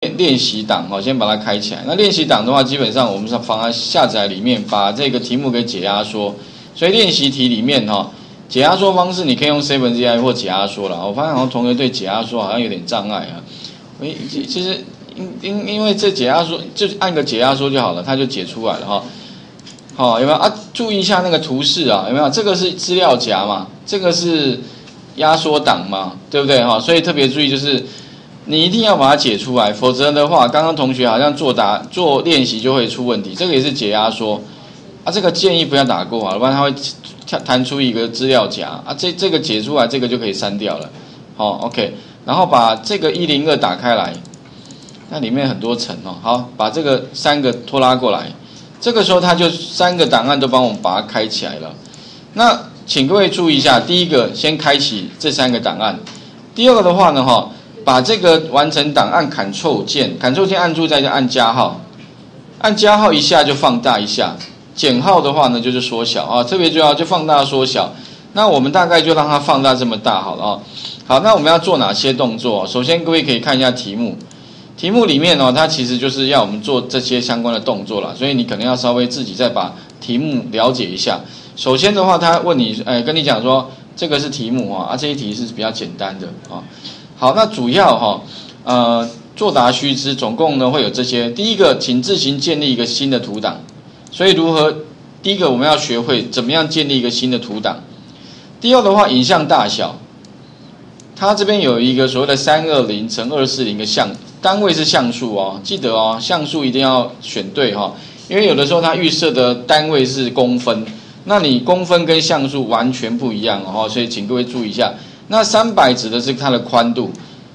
练习档哈，先把它开起来。那练习档的话，基本上我们是放在下载里面，把这个题目给解压缩。所以练习题里面哈，解压缩方式你可以用 7GI 或解压缩啦。我发现好像同学对解压缩好像有点障碍啊。其实因为这解压缩就按个解压缩就好了，它就解出来了哈。好，有没有啊？注意一下那个图示啊，有没有？这个是资料夹嘛，这个是压缩档嘛，对不对哈？所以特别注意就是。你一定要把它解出来，否则的话，刚刚同学好像做练习就会出问题。这个也是解压缩啊，这个建议不要打过啊，不然它会弹出一个资料夹啊。这个解出来，这个就可以删掉了。好 ，OK， 然后把这个102打开来，那里面很多层哦。好，把这个3个拖拉过来，这个时候它就3个档案都帮我们把它开起来了。那请各位注意一下，第一个先开启这3个档案，第二个的话呢，把这个完成档按 Ctrl 键 ，Ctrl 键按住再就按加号，按加号一下就放大一下，减号的话呢就是缩小啊，特别重要就放大缩小。那我们大概就让它放大这么大好了啊。好，那我们要做哪些动作？首先各位可以看一下题目，题目里面它其实就是要我们做这些相关的动作啦，所以你可能要稍微自己再把题目了解一下。首先的话，他问你，跟你讲说这个是题目啊，这一题是比较简单的啊。好，那主要作答须知，总共呢会有这些。第一个，请自行建立一个新的图档。所以第一个我们要学会怎么样建立一个新的图档。第二的话，影像大小，它这边有一个所谓的320×240的单位是像素哦，记得哦，像素一定要选对因为有的时候它预设的单位是公分，那你公分跟像素完全不一样所以请各位注意一下。那300指的是它的宽度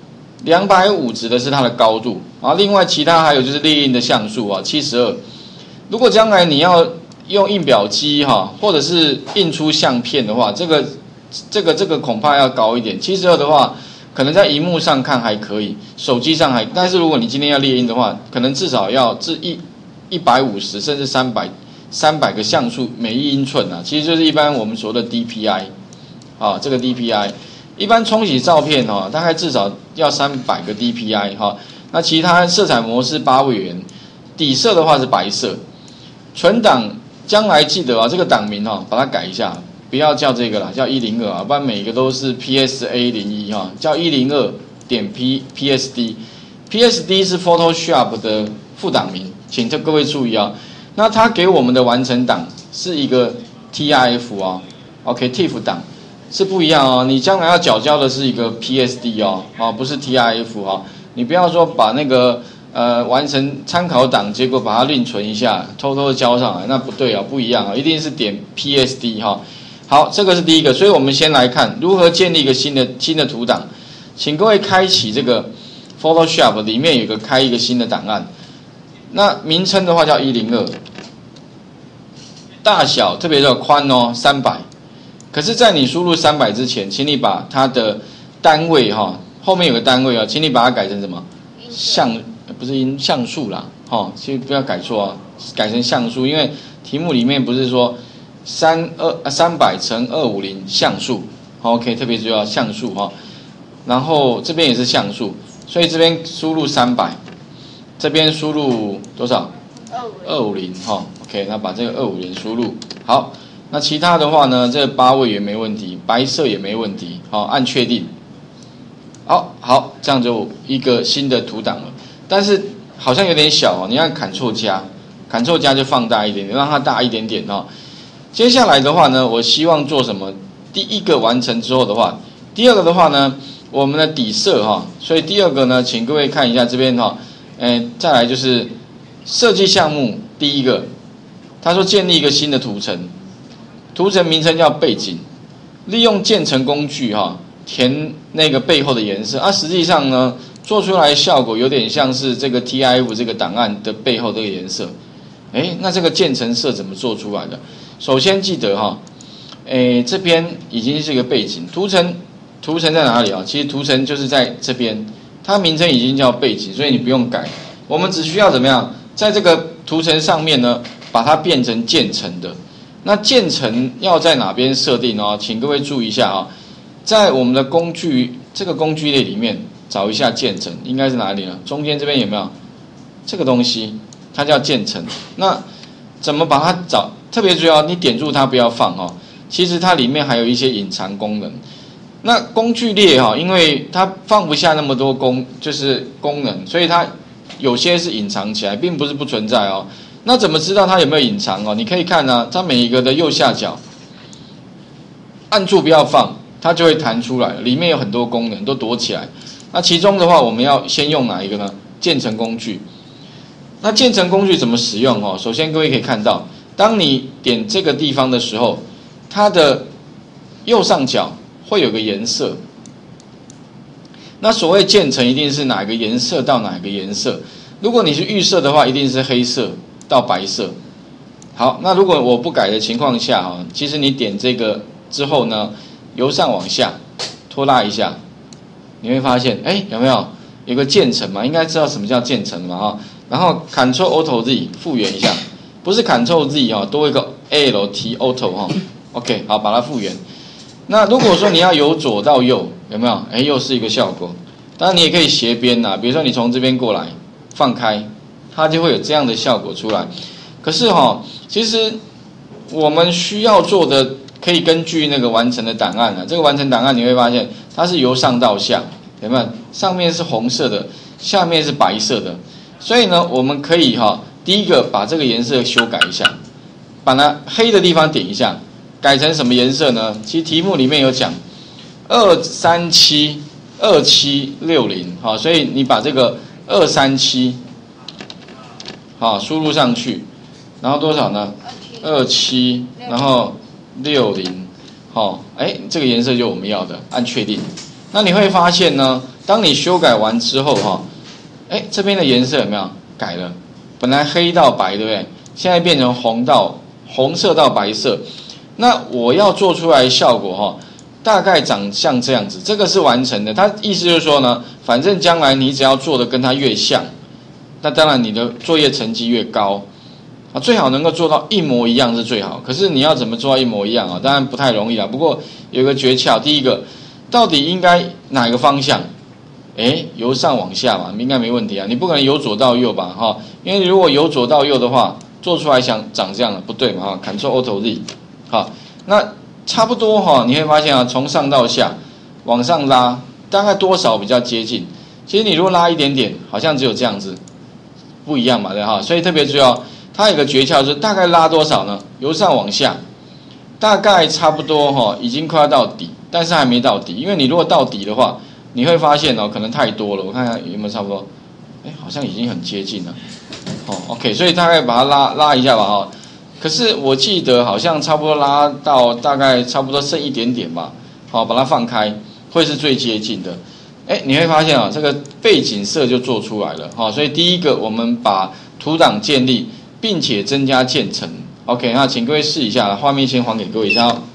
，250指的是它的高度啊。另外其他还有就是列印的像素72。如果将来你要用印表机或者是印出相片的话，这个恐怕要高一点。72的话，可能在荧幕上看还可以，手机上但是如果你今天要列印的话，可能至少要150甚至300个像素每1英寸啊，其实就是一般我们说的 DPI 这个 DPI。一般冲洗照片大概至少要300个 DPI 那其他色彩模式8位元，底色的话是白色。存档将来记得这个档名把它改一下，不要叫这个啦，叫102不然每个都是 PSA01 叫102.PSD。PSD 是 Photoshop 的副档名，请各位注意那它给我们的完成档是一个 TIF TIFF 档。是不一样你将来要缴交的是一个 PSD 不是 TIF 你不要说把那个完成参考档，结果把它另存一下，偷偷的交上来，那不对不一样一定是点 PSD 好，这个是第一个，所以我们先来看如何建立一个新的图档。请各位开启这个 Photoshop 里面有开一个新的档案，那名称的话叫102，大小特别的宽300。可是，在你输入300之前，请你把它的单位后面有个单位请你把它改成什么？不是像素啦其实不要改错改成像素，因为题目里面不是说300×250像素，OK， 特别注意像素然后这边也是像素，所以这边输入300，这边输入多少？250OK， 那把这个250输入好。那其他的话呢，这8位元没问题，白色也没问题，按确定。好，这样就一个新的图档了。但是好像有点小你按 Ctrl 加就放大一点点，让它大一点点接下来的话呢，我希望做什么？第一个完成之后的话，第二个的话呢，我们的底色所以第二个呢，请各位看一下这边再来就是设计项目第一个，他说建立一个新的图层。图层名称叫背景，利用渐层工具填那个背后的颜色实际上呢，做出来效果有点像是这个 TIF 这个档案的背后这个颜色。那这个渐层色怎么做出来的？首先记得这边已经是一个背景，图层在哪里其实图层就是在这边，它名称已经叫背景，所以你不用改。我们只需要怎么样，在这个图层上面呢，把它变成渐层的。那渐层要在哪边设定请各位注意一下在我们的这个工具列里面， 找一下渐层，应该是哪里呢？中间这边有没有这个东西？它叫渐层。那怎么把它找？特别注意哦，你点住它不要放哦。其实它里面还有一些隐藏功能。那工具列哈，因为它放不下那么多功能，所以它有些是隐藏起来，并不是不存在哦。那怎么知道它有没有隐藏哦？你可以看呢，它每一个的右下角按住不要放，它就会弹出来，里面有很多功能都躲起来。那其中的话，我们要先用哪一个呢？渐层工具。那渐层工具怎么使用哦？首先各位可以看到，当你点这个地方的时候，它的右上角会有个颜色。那所谓渐层一定是哪个颜色到哪个颜色？如果你是预设的话，一定是黑色到白色。好，那如果我不改的情况下啊，其实你点这个之后呢，由上往下拖拉一下，你会发现，哎，有没有有个渐层嘛？应该知道什么叫渐层嘛哈。然后 Ctrl+Alt+Z 复原一下，不是 Ctrl+Z 哈，多一个 Alt Auto 哈。OK， 好，把它复原。那如果说你要由左到右，有没有？哎，又是一个效果。当然你也可以斜边呐，比如说你从这边过来，放开，它就会有这样的效果出来。可是哈，其实我们需要做的，可以根据那个完成的档案啊，这个完成档案你会发现它是由上到下，有没有？上面是红色的，下面是白色的。所以呢，我们可以哈，第一个把这个颜色修改一下，把它黑的地方点一下。改成什么颜色呢？其实题目里面有讲2372760，好，所以你把这个237好输入上去，然后多少呢？27，然后60，好，哎，这个颜色就我们要的，按确定。那你会发现呢，当你修改完之后哈，哎，这边的颜色有没有改了？本来黑到白，对不对？现在变成红色到白色。那我要做出来的效果哈，大概长像这样子，这个是完成的。它意思就是说呢，反正将来你只要做的跟它越像，那当然你的作业成绩越高啊，最好能够做到一模一样是最好。可是你要怎么做到一模一样啊？当然不太容易啦。不过有个诀窍，第一个，到底应该哪个方向？哎，由上往下嘛，应该没问题啊。你不可能由左到右吧？哈，因为如果由左到右的话，做出来想长这样的不对嘛？哈 ，Ctrl+Alt+Z。好，那差不多哈，你会发现啊，从上到下往上拉，大概多少比较接近？其实你如果拉一点点，好像只有这样子，不一样嘛，对哈。所以特别注意哦，它有个诀窍，就是大概拉多少呢？由上往下，大概差不多哈，已经快要到底，但是还没到底，因为你如果到底的话，你会发现哦，可能太多了。我看看有没有差不多，哎，好像已经很接近了。哦 ，OK， 所以大概把它拉一下吧，哈。可是我记得好像差不多拉到大概差不多剩一点点吧，好，把它放开，会是最接近的。哎，你会发现啊，这个背景色就做出来了，好，所以第一个我们把图档建立，并且增加渐层。OK， 那请各位试一下，画面先还给各位一下。